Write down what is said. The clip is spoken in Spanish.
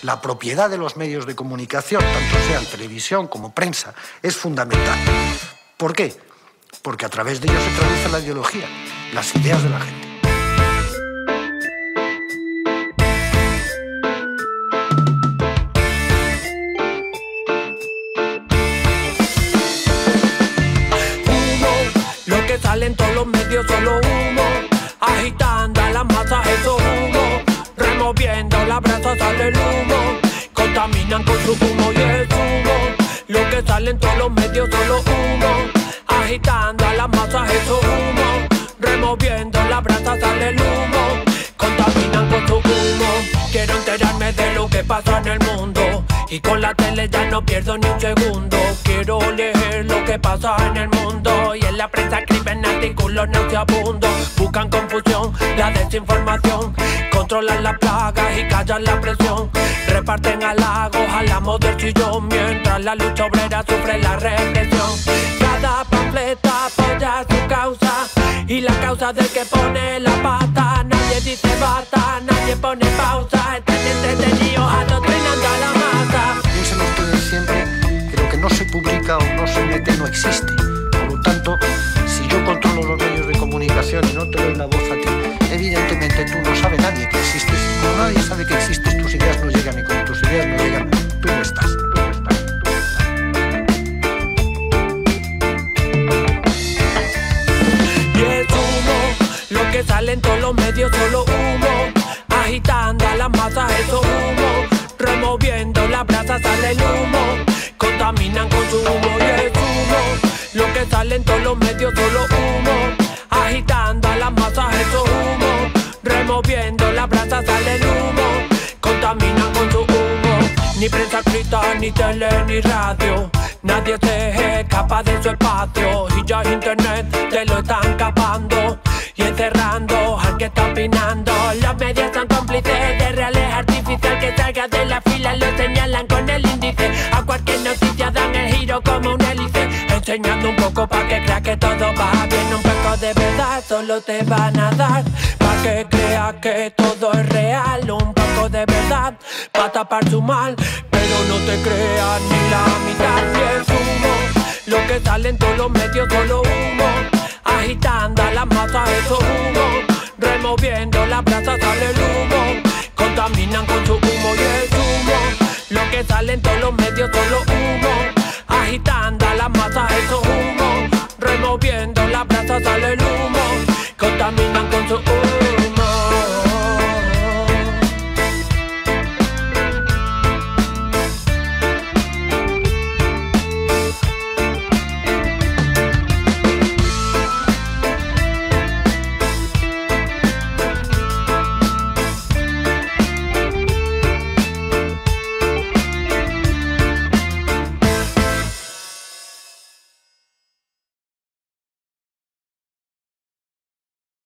la propiedad de los medios de comunicación, tanto sean televisión como prensa, es fundamental. ¿Por qué? Porque a través de ellos se traduce la ideología, las ideas de la gente. Lo que sale en todos los medios solo humo, agitando a las masas eso humo, removiendo la brasa sale el humo, contaminan con su humo y es humo. Lo que sale en todos los medios solo humo, agitando a las masas eso humo, removiendo la brasa sale el humo, contaminan con su humo. Quiero enterarme de lo que pasa en el mundo y con la tele ya no pierdo ni un segundo. Quiero leer lo que pasa en el mundo y en la prensa escriben artículos nauseabundos. Buscan confusión, la desinformación, controlan las plagas y callan la presión. Reparten halagos al amo del sillón mientras la lucha obrera sufre la represión. Cada panfleta apoya su causa y la causa del que pone la pata. Nadie dice basta, nadie pone pausa. Están entretenidos adoctrinando a la masa. Piensen ustedes siempre que lo que no se publica o no se mete no existe. Por lo tanto, si yo controlo los medios de comunicación y no te doy la voz a ti, evidentemente tú no sabe nadie que existes. Y como nadie sabe que existes, tus ideas no llegan, y como tus ideas no llegan, tú no estás. Que salen todos los medios solo humo, agitando a las masas eso humo, removiendo la brasa sale el humo, contaminan con su humo y es humo. Lo que salen todos los medios solo humo, agitando a las masas eso humo, removiendo la brasa sale el humo, contaminan con su humo. Ni prensa escrita, ni tele, ni radio, nadie se escapa de su espacio y ya internet te lo están capando y encerrando al que está opinando. Los medios son cómplices de reales artificial, que salga de la fila lo señalan con el índice. A cualquier noticia dan el giro como un hélice, enseñando un poco pa' que crea que todo va bien. Un poco de verdad solo te van a dar pa' que creas que todo es real. Un poco de verdad pa' tapar su mal, pero no te creas ni la mitad. Y es humo, lo que sale en todos los medios solo humo, agitando a las masas eso humo, removiendo la